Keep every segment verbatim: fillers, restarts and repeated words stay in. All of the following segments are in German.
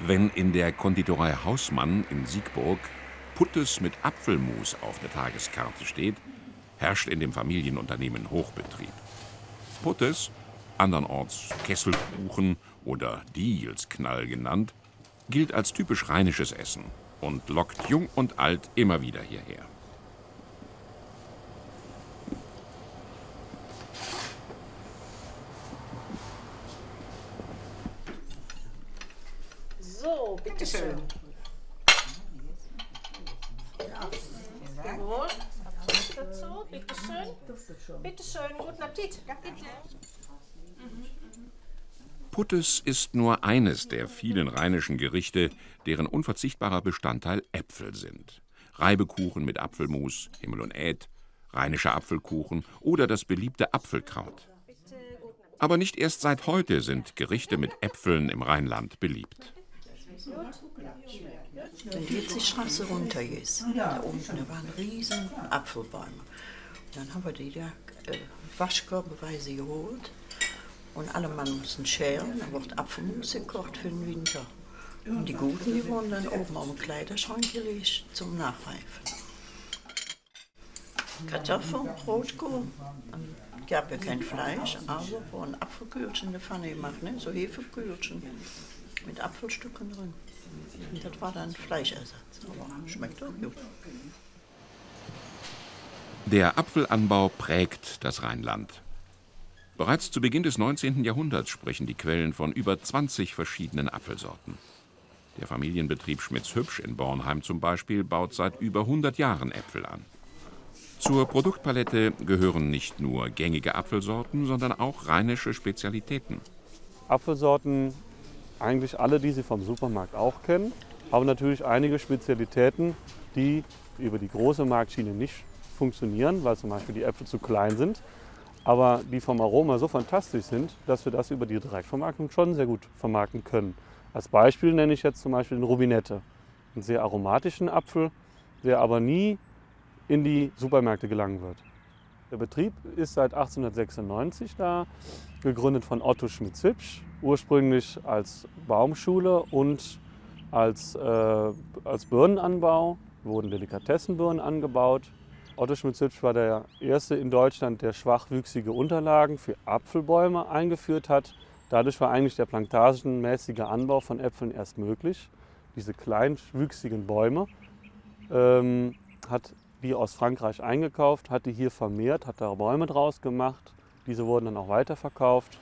Wenn in der Konditorei Hausmann in Siegburg Puttes mit Apfelmus auf der Tageskarte steht, herrscht in dem Familienunternehmen Hochbetrieb. Puttes, andernorts Kesselkuchen oder Diegelsknall genannt, gilt als typisch rheinisches Essen und lockt jung und alt immer wieder hierher. So, bitteschön. Jawohl, Apfel dazu, bitteschön. Bitteschön, guten Appetit. Ja, bitte. Puttes ist nur eines der vielen rheinischen Gerichte, deren unverzichtbarer Bestandteil Äpfel sind. Reibekuchen mit Apfelmus, Himmel und Äd, rheinischer Apfelkuchen oder das beliebte Apfelkraut. Aber nicht erst seit heute sind Gerichte mit Äpfeln im Rheinland beliebt. Wenn die jetzt die Straße runter ist, da unten da waren riesen Apfelbäume. Und dann haben wir die da äh, waschkörbeweise geholt. Und alle Mann mussten scheren, dann wird Apfelmus gekocht für den Winter. Und die Guten, die wurden dann oben auf den Kleiderschrank gelegt zum Nachreifen. Kartoffeln, Rotkohl. Es gab ja kein Fleisch, aber wurden Apfelkühlchen in der Pfanne gemacht, ne? So Hefekühlchen mit Apfelstücken drin. Und das war dann Fleischersatz, aber schmeckt auch gut. Der Apfelanbau prägt das Rheinland. Bereits zu Beginn des neunzehnten Jahrhunderts sprechen die Quellen von über zwanzig verschiedenen Apfelsorten. Der Familienbetrieb Schmitz-Hübsch in Bornheim zum Beispiel baut seit über hundert Jahren Äpfel an. Zur Produktpalette gehören nicht nur gängige Apfelsorten, sondern auch rheinische Spezialitäten. Apfelsorten, eigentlich alle, die Sie vom Supermarkt auch kennen, aber natürlich einige Spezialitäten, die über die große Marktschiene nicht funktionieren, weil zum Beispiel die Äpfel zu klein sind, aber die vom Aroma so fantastisch sind, dass wir das über die Direktvermarktung schon sehr gut vermarkten können. Als Beispiel nenne ich jetzt zum Beispiel den Rubinette, einen sehr aromatischen Apfel, der aber nie in die Supermärkte gelangen wird. Der Betrieb ist seit achtzehnhundertsechsundneunzig da, gegründet von Otto Schmitz-Hübsch, ursprünglich als Baumschule und als, äh, als Birnenanbau, wurden Delikatessenbirnen angebaut. Otto Schmitz-Hübsch war der erste in Deutschland, der schwachwüchsige Unterlagen für Apfelbäume eingeführt hat. Dadurch war eigentlich der plantagenmäßige Anbau von Äpfeln erst möglich. Diese kleinwüchsigen Bäume ähm, hat die aus Frankreich eingekauft, hat die hier vermehrt, hat da Bäume draus gemacht. Diese wurden dann auch weiterverkauft.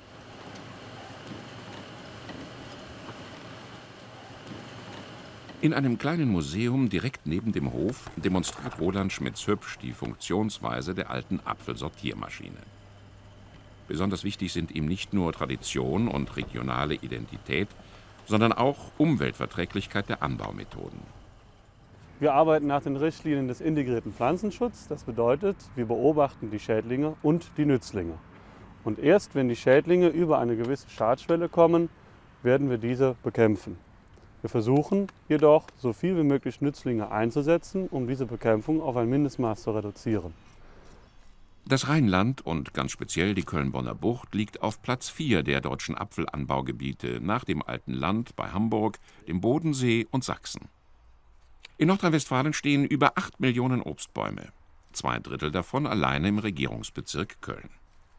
In einem kleinen Museum direkt neben dem Hof demonstriert Roland Schmitz-Hübsch die Funktionsweise der alten Apfelsortiermaschine. Besonders wichtig sind ihm nicht nur Tradition und regionale Identität, sondern auch Umweltverträglichkeit der Anbaumethoden. Wir arbeiten nach den Richtlinien des integrierten Pflanzenschutzes. Das bedeutet, wir beobachten die Schädlinge und die Nützlinge. Und erst wenn die Schädlinge über eine gewisse Schadschwelle kommen, werden wir diese bekämpfen. Wir versuchen jedoch, so viel wie möglich Nützlinge einzusetzen, um diese Bekämpfung auf ein Mindestmaß zu reduzieren. Das Rheinland und ganz speziell die Köln-Bonner Bucht liegt auf Platz vier der deutschen Apfelanbaugebiete nach dem Alten Land bei Hamburg, dem Bodensee und Sachsen. In Nordrhein-Westfalen stehen über acht Millionen Obstbäume, zwei Drittel davon alleine im Regierungsbezirk Köln.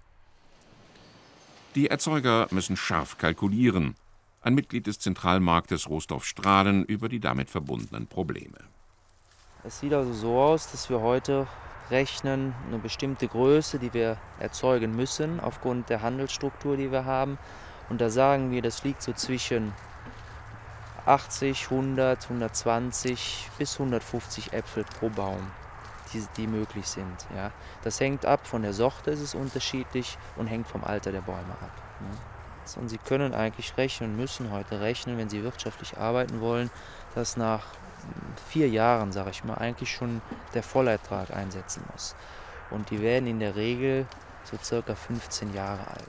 Die Erzeuger müssen scharf kalkulieren. Ein Mitglied des Zentralmarktes Rohstoff-Strahlen über die damit verbundenen Probleme. Es sieht also so aus, dass wir heute rechnen, eine bestimmte Größe, die wir erzeugen müssen, aufgrund der Handelsstruktur, die wir haben. Und da sagen wir, das liegt so zwischen achtzig, hundert, hundertzwanzig bis hundertfünfzig Äpfel pro Baum, die, die möglich sind. Ja. Das hängt ab, von der Sorte ist es unterschiedlich und hängt vom Alter der Bäume ab. Ja. Und Sie können eigentlich rechnen, müssen heute rechnen, wenn Sie wirtschaftlich arbeiten wollen, dass nach vier Jahren, sage ich mal, eigentlich schon der Vollertrag einsetzen muss. Und die werden in der Regel so circa fünfzehn Jahre alt.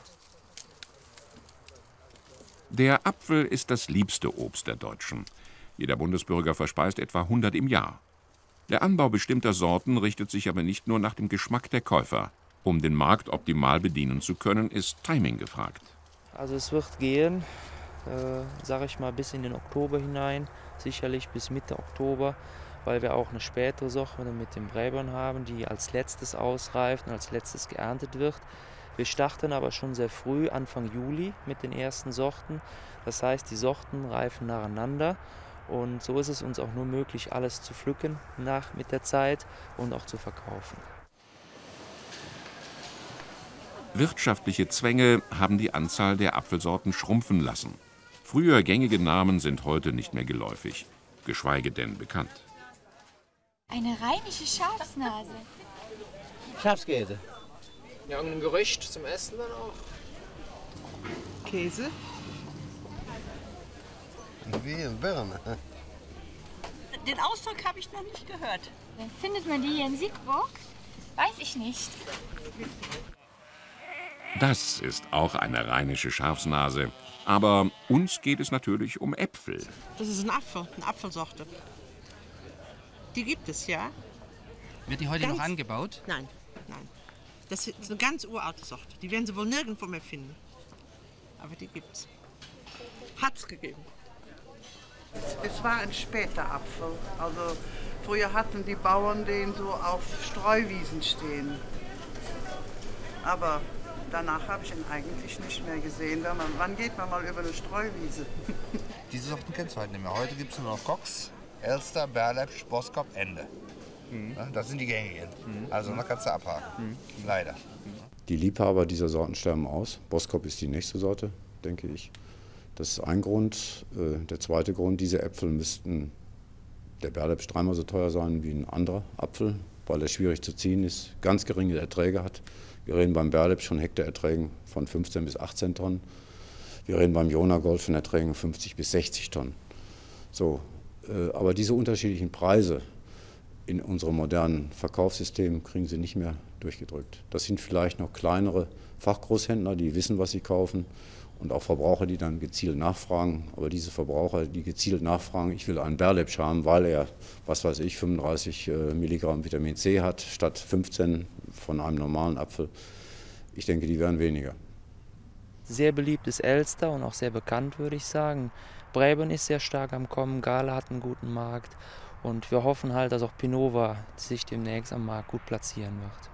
Der Apfel ist das liebste Obst der Deutschen. Jeder Bundesbürger verspeist etwa hundert im Jahr. Der Anbau bestimmter Sorten richtet sich aber nicht nur nach dem Geschmack der Käufer. Um den Markt optimal bedienen zu können, ist Timing gefragt. Also es wird gehen äh, sage ich mal, bis in den Oktober hinein, sicherlich bis Mitte Oktober, weil wir auch eine spätere Sorte mit den Braeburn haben, die als letztes ausreift und als letztes geerntet wird. Wir starten aber schon sehr früh, Anfang Juli, mit den ersten Sorten. Das heißt, die Sorten reifen nacheinander und so ist es uns auch nur möglich, alles zu pflücken nach, mit der Zeit und auch zu verkaufen. Wirtschaftliche Zwänge haben die Anzahl der Apfelsorten schrumpfen lassen. Früher gängige Namen sind heute nicht mehr geläufig, geschweige denn bekannt. Eine rheinische Schafsnase. Schafskäse. Ja, irgendein Gerücht zum Essen dann auch. Käse. Wie in Birne. Den Ausdruck habe ich noch nicht gehört. Findet man die hier in Siegburg? Weiß ich nicht. Das ist auch eine rheinische Schafsnase. Aber uns geht es natürlich um Äpfel. Das ist ein Apfel, eine Apfelsorte. Die gibt es, ja? Wird die heute Ganz- noch angebaut? Nein, nein. Das ist eine ganz uralte Sorte. Die werden Sie wohl nirgendwo mehr finden. Aber die gibt's. Hat's gegeben. Es war ein später Apfel. Also früher hatten die Bauern den so auf Streuwiesen stehen. Aber danach habe ich ihn eigentlich nicht mehr gesehen. Wenn man, wann geht man mal über eine Streuwiese? Diese Sorten kennst du heute nicht mehr. Heute gibt es nur noch Cox, Elster, Berlepsch, Boskop, Ende. Mhm. Ja, das sind die gängigen. Also da kannst du abhaken. Mhm. Leider. Die Liebhaber dieser Sorten sterben aus. Boskop ist die nächste Sorte, denke ich. Das ist ein Grund. Der zweite Grund, diese Äpfel müssten der Berlepsch dreimal so teuer sein wie ein anderer Apfel, weil er schwierig zu ziehen ist, ganz geringe Erträge hat. Wir reden beim Berlepsch von Hektarerträgen von fünfzehn bis achtzehn Tonnen. Wir reden beim Jona Gold von Erträgen fünfzig bis sechzig Tonnen. So, aber diese unterschiedlichen Preise in unserem modernen Verkaufssystem kriegen sie nicht mehr durchgedrückt. Das sind vielleicht noch kleinere Fachgroßhändler, die wissen, was sie kaufen, und auch Verbraucher, die dann gezielt nachfragen. Aber diese Verbraucher, die gezielt nachfragen, ich will einen Berlepsch haben, weil er, was weiß ich, fünfunddreißig Milligramm Vitamin C hat, statt fünfzehn von einem normalen Apfel. Ich denke, die werden weniger. Sehr beliebt ist Elster und auch sehr bekannt, würde ich sagen. Braeburn ist sehr stark am Kommen, Gala hat einen guten Markt. Und wir hoffen halt, dass auch Pinova sich demnächst am Markt gut platzieren wird.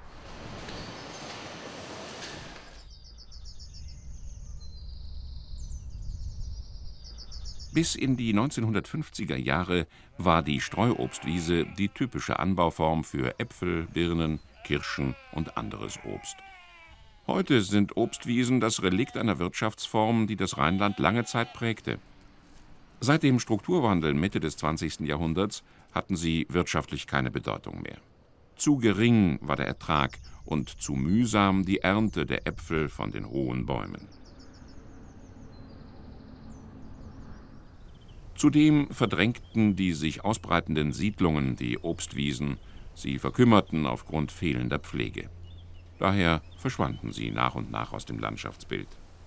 Bis in die neunzehnhundertfünfziger Jahre war die Streuobstwiese die typische Anbauform für Äpfel, Birnen, Kirschen und anderes Obst. Heute sind Obstwiesen das Relikt einer Wirtschaftsform, die das Rheinland lange Zeit prägte. Seit dem Strukturwandel Mitte des zwanzigsten Jahrhunderts hatten sie wirtschaftlich keine Bedeutung mehr. Zu gering war der Ertrag und zu mühsam die Ernte der Äpfel von den hohen Bäumen. Zudem verdrängten die sich ausbreitenden Siedlungen die Obstwiesen, sie verkümmerten aufgrund fehlender Pflege. Daher verschwanden sie nach und nach aus dem Landschaftsbild.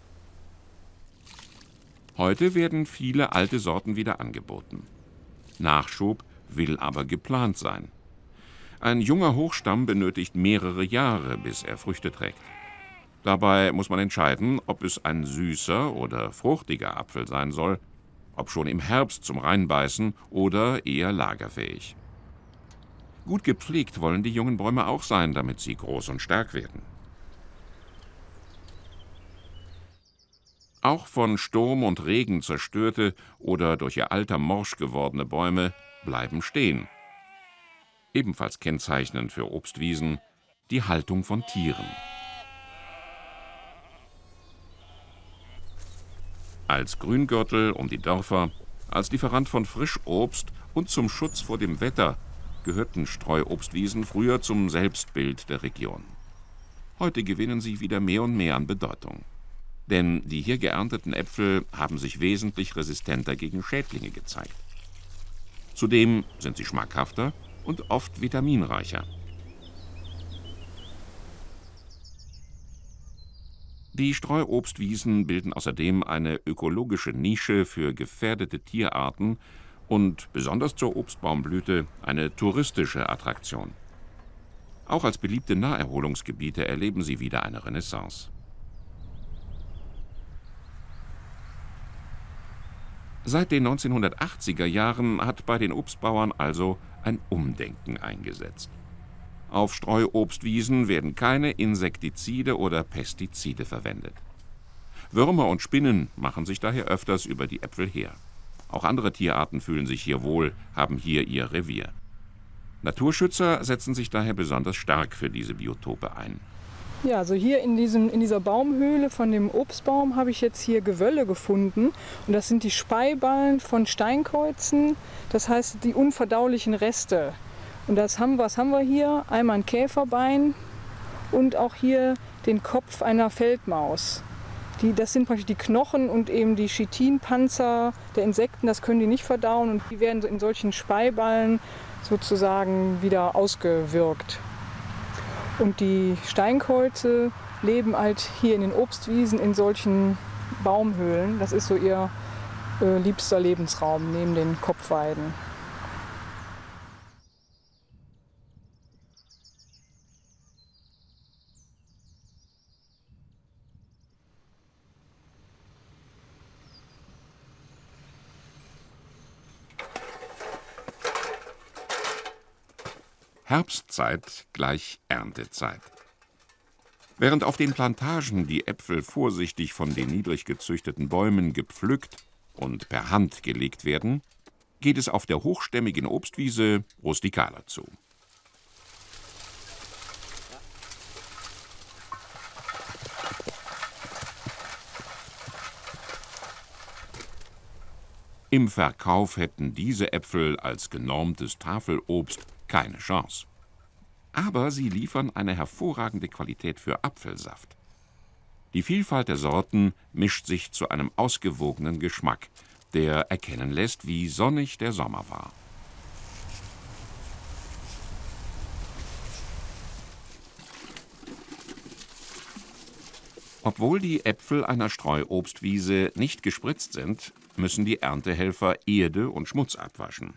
Heute werden viele alte Sorten wieder angeboten. Nachschub will aber geplant sein. Ein junger Hochstamm benötigt mehrere Jahre, bis er Früchte trägt. Dabei muss man entscheiden, ob es ein süßer oder fruchtiger Apfel sein soll, ob schon im Herbst zum Reinbeißen oder eher lagerfähig. Gut gepflegt wollen die jungen Bäume auch sein, damit sie groß und stark werden. Auch von Sturm und Regen zerstörte oder durch ihr Alter morsch gewordene Bäume bleiben stehen. Ebenfalls kennzeichnend für Obstwiesen die Haltung von Tieren. Als Grüngürtel um die Dörfer, als Lieferant von Frischobst und zum Schutz vor dem Wetter gehörten Streuobstwiesen früher zum Selbstbild der Region. Heute gewinnen sie wieder mehr und mehr an Bedeutung. Denn die hier geernteten Äpfel haben sich wesentlich resistenter gegen Schädlinge gezeigt. Zudem sind sie schmackhafter und oft vitaminreicher. Die Streuobstwiesen bilden außerdem eine ökologische Nische für gefährdete Tierarten und besonders zur Obstbaumblüte eine touristische Attraktion. Auch als beliebte Naherholungsgebiete erleben sie wieder eine Renaissance. Seit den neunzehnhundertachtziger Jahren hat bei den Obstbauern also ein Umdenken eingesetzt. Auf Streuobstwiesen werden keine Insektizide oder Pestizide verwendet. Würmer und Spinnen machen sich daher öfters über die Äpfel her. Auch andere Tierarten fühlen sich hier wohl, haben hier ihr Revier. Naturschützer setzen sich daher besonders stark für diese Biotope ein. Ja, also hier in, diesem, in dieser Baumhöhle von dem Obstbaum habe ich jetzt hier Gewölle gefunden. Und das sind die Speiballen von Steinkreuzen, das heißt die unverdaulichen Reste. Und das haben, was haben wir hier? Einmal ein Käferbein und auch hier den Kopf einer Feldmaus. Die, das sind praktisch die Knochen und eben die Chitinpanzer der Insekten, das können die nicht verdauen und die werden in solchen Speiballen sozusagen wieder ausgewirkt. Und die Steinkreuze leben halt hier in den Obstwiesen in solchen Baumhöhlen. Das ist so ihr äh, liebster Lebensraum neben den Kopfweiden. Herbstzeit gleich Erntezeit. Während auf den Plantagen die Äpfel vorsichtig von den niedrig gezüchteten Bäumen gepflückt und per Hand gelegt werden, geht es auf der hochstämmigen Obstwiese rustikaler zu. Im Verkauf hätten diese Äpfel als genormtes Tafelobst keine Chance. Aber sie liefern eine hervorragende Qualität für Apfelsaft. Die Vielfalt der Sorten mischt sich zu einem ausgewogenen Geschmack, der erkennen lässt, wie sonnig der Sommer war. Obwohl die Äpfel einer Streuobstwiese nicht gespritzt sind, müssen die Erntehelfer Erde und Schmutz abwaschen.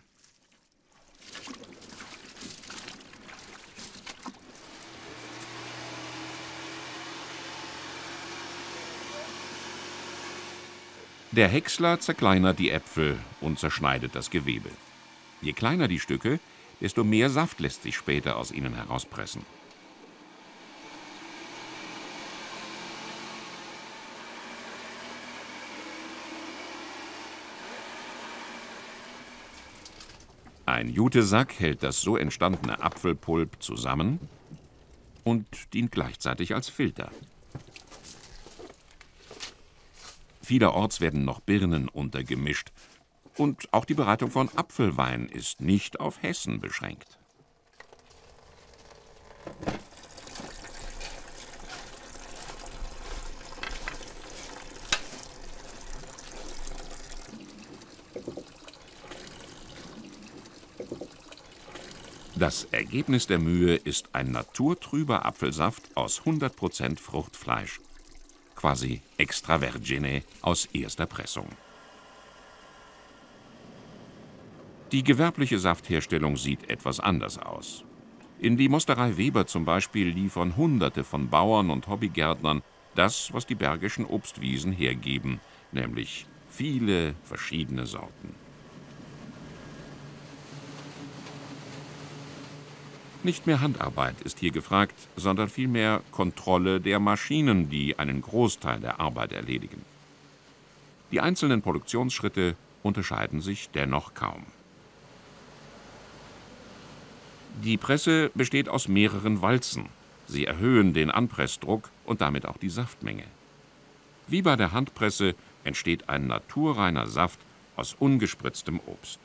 Der Häcksler zerkleinert die Äpfel und zerschneidet das Gewebe. Je kleiner die Stücke, desto mehr Saft lässt sich später aus ihnen herauspressen. Ein Jutesack hält das so entstandene Apfelpulp zusammen und dient gleichzeitig als Filter. Vielerorts werden noch Birnen untergemischt. Und auch die Bereitung von Apfelwein ist nicht auf Hessen beschränkt. Das Ergebnis der Mühe ist ein naturtrüber Apfelsaft aus hundert Prozent Fruchtfleisch. Quasi extravergine aus erster Pressung. Die gewerbliche Saftherstellung sieht etwas anders aus. In die Mosterei Weber zum Beispiel liefern Hunderte von Bauern und Hobbygärtnern das, was die bergischen Obstwiesen hergeben, nämlich viele verschiedene Sorten. Nicht mehr Handarbeit ist hier gefragt, sondern vielmehr Kontrolle der Maschinen, die einen Großteil der Arbeit erledigen. Die einzelnen Produktionsschritte unterscheiden sich dennoch kaum. Die Presse besteht aus mehreren Walzen. Sie erhöhen den Anpressdruck und damit auch die Saftmenge. Wie bei der Handpresse entsteht ein naturreiner Saft aus ungespritztem Obst.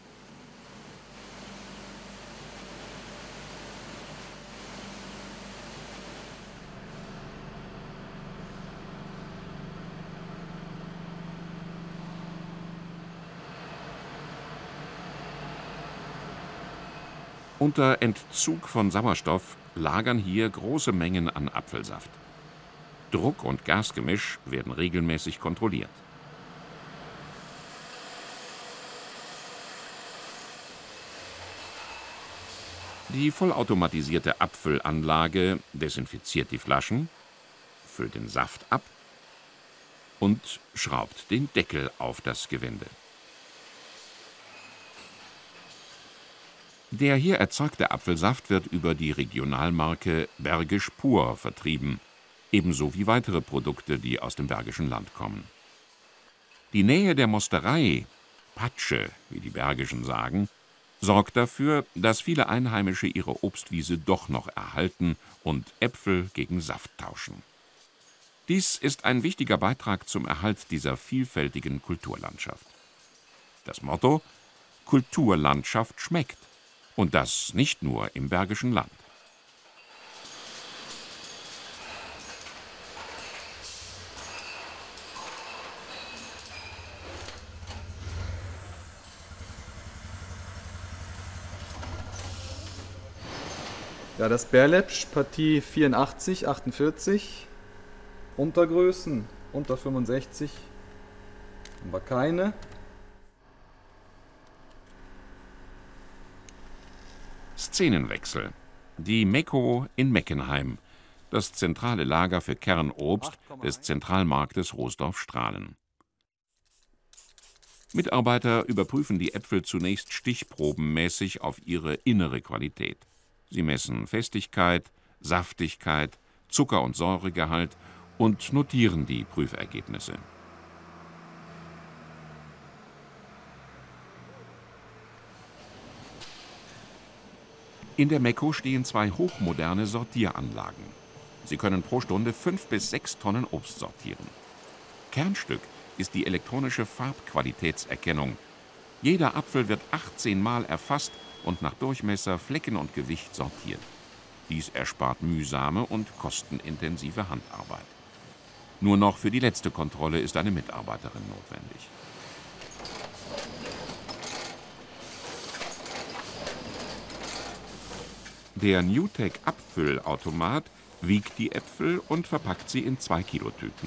Unter Entzug von Sauerstoff lagern hier große Mengen an Apfelsaft. Druck und Gasgemisch werden regelmäßig kontrolliert. Die vollautomatisierte Apfelanlage desinfiziert die Flaschen, füllt den Saft ab und schraubt den Deckel auf das Gewinde. Der hier erzeugte Apfelsaft wird über die Regionalmarke Bergisch Pur vertrieben, ebenso wie weitere Produkte, die aus dem Bergischen Land kommen. Die Nähe der Mosterei, Patsche, wie die Bergischen sagen, sorgt dafür, dass viele Einheimische ihre Obstwiese doch noch erhalten und Äpfel gegen Saft tauschen. Dies ist ein wichtiger Beitrag zum Erhalt dieser vielfältigen Kulturlandschaft. Das Motto: Kulturlandschaft schmeckt. Und das nicht nur im Bergischen Land. Ja, das Berlepsch, Partie vierundachtzig, achtundvierzig. Untergrößen unter fünfundsechzig haben wir keine. Szenenwechsel. Die Mekko in Meckenheim, das zentrale Lager für Kernobst des Zentralmarktes Roßdorf-Strahlen. Mitarbeiter überprüfen die Äpfel zunächst stichprobenmäßig auf ihre innere Qualität. Sie messen Festigkeit, Saftigkeit, Zucker- und Säuregehalt und notieren die Prüfergebnisse. In der Mekko stehen zwei hochmoderne Sortieranlagen. Sie können pro Stunde fünf bis sechs Tonnen Obst sortieren. Kernstück ist die elektronische Farbqualitätserkennung. Jeder Apfel wird achtzehn Mal erfasst und nach Durchmesser, Flecken und Gewicht sortiert. Dies erspart mühsame und kostenintensive Handarbeit. Nur noch für die letzte Kontrolle ist eine Mitarbeiterin notwendig. Der Newtek-Abfüllautomat wiegt die Äpfel und verpackt sie in zwei Kilo Tüten.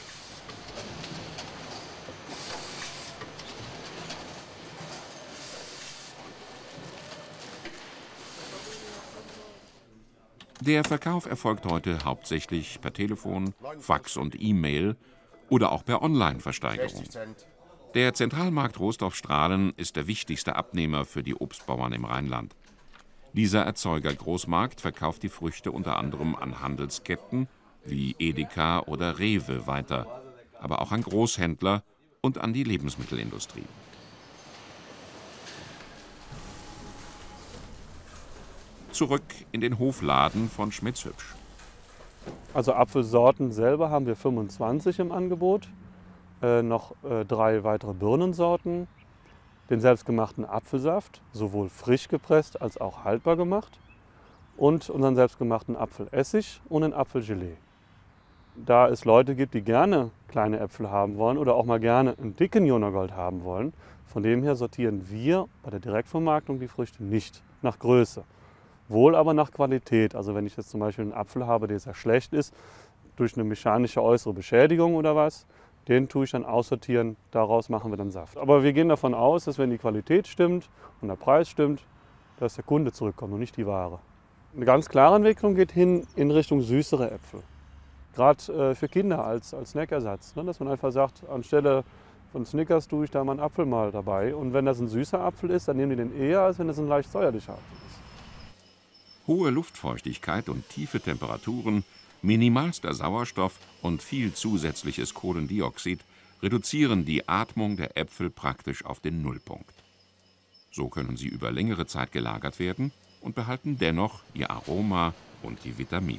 Der Verkauf erfolgt heute hauptsächlich per Telefon, Fax und E-Mail oder auch per Online-Versteigerung. Der Zentralmarkt Roßdorf-Strahlen ist der wichtigste Abnehmer für die Obstbauern im Rheinland. Dieser Erzeuger-Großmarkt verkauft die Früchte unter anderem an Handelsketten wie Edeka oder Rewe weiter, aber auch an Großhändler und an die Lebensmittelindustrie. Zurück in den Hofladen von Schmitz-Hübsch. Also Apfelsorten selber haben wir fünfundzwanzig im Angebot, äh, noch äh, drei weitere Birnensorten, den selbstgemachten Apfelsaft, sowohl frisch gepresst als auch haltbar gemacht, und unseren selbstgemachten Apfelessig und ein Apfelgelee. Da es Leute gibt, die gerne kleine Äpfel haben wollen oder auch mal gerne einen dicken Jonagold haben wollen, von dem her sortieren wir bei der Direktvermarktung die Früchte nicht nach Größe. Wohl aber nach Qualität. Also wenn ich jetzt zum Beispiel einen Apfel habe, der sehr schlecht ist, durch eine mechanische äußere Beschädigung oder was, den tue ich dann aussortieren, daraus machen wir dann Saft. Aber wir gehen davon aus, dass wenn die Qualität stimmt und der Preis stimmt, dass der Kunde zurückkommt und nicht die Ware. Eine ganz klare Entwicklung geht hin in Richtung süßere Äpfel. Gerade äh, für Kinder als, als Snackersatz, ne? Dass man einfach sagt, anstelle von Snickers tue ich da mal einen Apfel mal dabei. Und wenn das ein süßer Apfel ist, dann nehmen die den eher, als wenn das ein leicht säuerlicher Apfel ist. Hohe Luftfeuchtigkeit und tiefe Temperaturen, minimalster Sauerstoff und viel zusätzliches Kohlendioxid reduzieren die Atmung der Äpfel praktisch auf den Nullpunkt. So können sie über längere Zeit gelagert werden und behalten dennoch ihr Aroma und die Vitamine.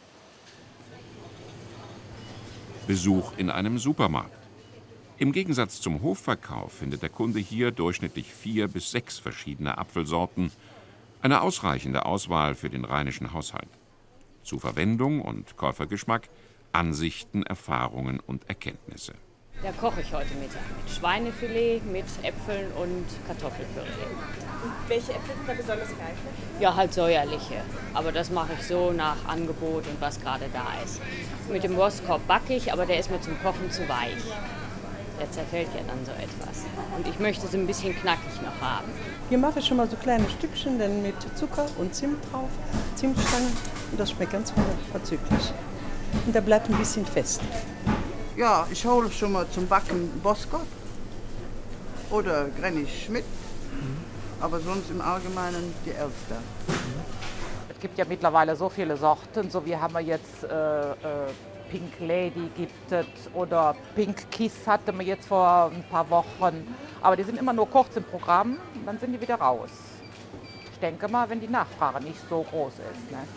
Besuch in einem Supermarkt. Im Gegensatz zum Hofverkauf findet der Kunde hier durchschnittlich vier bis sechs verschiedene Apfelsorten, eine ausreichende Auswahl für den rheinischen Haushalt. Zu Verwendung und Käufergeschmack, Ansichten, Erfahrungen und Erkenntnisse. Da koche ich heute Mittag mit Schweinefilet, mit Äpfeln und Kartoffelpüree. Und welche Äpfel sind da besonders geeignet? Ja, halt säuerliche. Aber das mache ich so nach Angebot und was gerade da ist. Mit dem Wurstkorb backe ich, aber der ist mir zum Kochen zu weich. Der zerfällt ja dann so etwas. Und ich möchte es ein bisschen knackig noch haben. Hier mache ich schon mal so kleine Stückchen, dann mit Zucker und Zimt drauf, Zimtstangen. Und das schmeckt ganz vorzüglich. Und da bleibt ein bisschen fest. Ja, ich hole schon mal zum Backen Boskop oder Granny Schmidt. aber sonst im Allgemeinen die Elster. Es gibt ja mittlerweile so viele Sorten, so wie haben wir jetzt äh, äh, Pink Lady gibt es oder Pink Kiss hatten wir jetzt vor ein paar Wochen. Aber die sind immer nur kurz im Programm, dann sind die wieder raus. Ich denke mal, wenn die Nachfrage nicht so groß ist. Ne?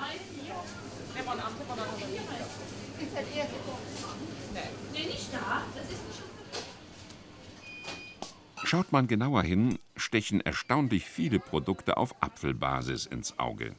Schaut man genauer hin, stechen erstaunlich viele Produkte auf Apfelbasis ins Auge.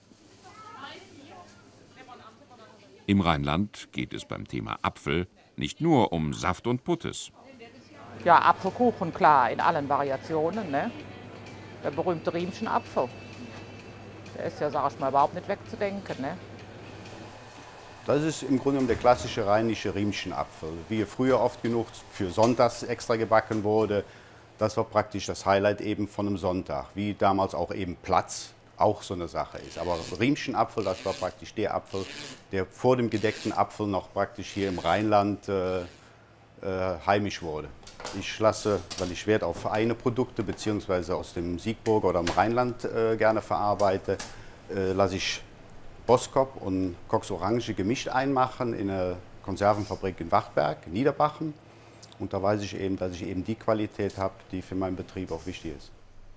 Im Rheinland geht es beim Thema Apfel nicht nur um Saft und Puttes. Ja, Apfelkuchen, klar, in allen Variationen. Ne? Der berühmte Riemschen Apfel. Der ist ja, sag ich mal, überhaupt nicht wegzudenken. Ne? Das ist im Grunde genommen der klassische rheinische Riemchenapfel, wie er früher oft genug für Sonntags extra gebacken wurde. Das war praktisch das Highlight eben von einem Sonntag, wie damals auch eben Platz auch so eine Sache ist. Aber Riemchenapfel, das war praktisch der Apfel, der vor dem gedeckten Apfel noch praktisch hier im Rheinland äh, äh, heimisch wurde. Ich lasse, weil ich Wert auf feine Produkte bzw. aus dem Siegburger oder im Rheinland äh, gerne verarbeite, äh, lasse ich Boskop und Cox Orange gemischt einmachen in eine Konservenfabrik in Wachtberg, Niederbachen. Und da weiß ich eben, dass ich eben die Qualität habe, die für meinen Betrieb auch wichtig ist.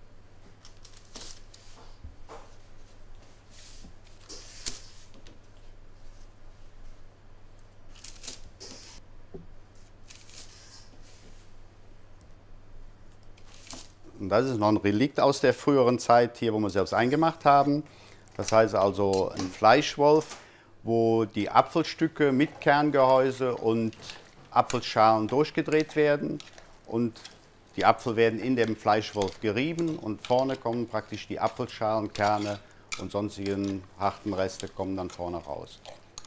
Und das ist noch ein Relikt aus der früheren Zeit hier, wo wir selbst eingemacht haben. Das heißt also ein Fleischwolf, wo die Apfelstücke mit Kerngehäuse und Apfelschalen durchgedreht werden und die Apfel werden in dem Fleischwolf gerieben und vorne kommen praktisch die Apfelschalen, Kerne und sonstigen harten Reste kommen dann vorne raus.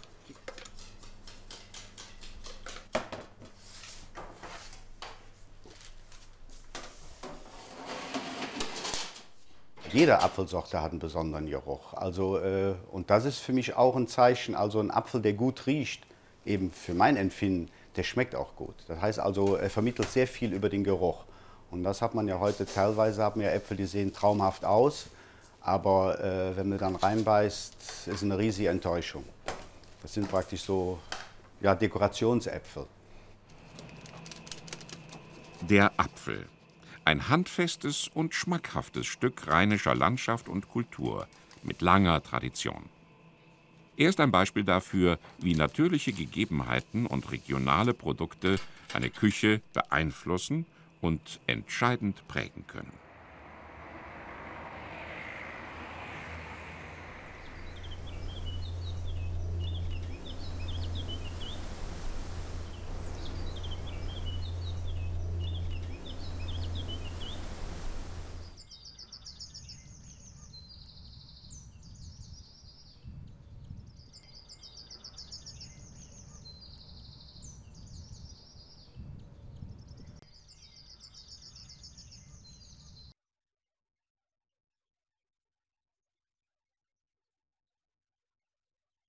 Jede Apfelsorte hat einen besonderen Geruch. Also, äh, und das ist für mich auch ein Zeichen, also ein Apfel, der gut riecht, eben für mein Empfinden, der schmeckt auch gut. Das heißt also, er vermittelt sehr viel über den Geruch. Und das hat man ja heute teilweise, haben wir Äpfel, die sehen traumhaft aus, aber äh, wenn man dann reinbeißt, ist eine riesige Enttäuschung. Das sind praktisch so, ja, Dekorationsäpfel. Der Apfel. Ein handfestes und schmackhaftes Stück rheinischer Landschaft und Kultur mit langer Tradition. Er ist ein Beispiel dafür, wie natürliche Gegebenheiten und regionale Produkte eine Küche beeinflussen und entscheidend prägen können.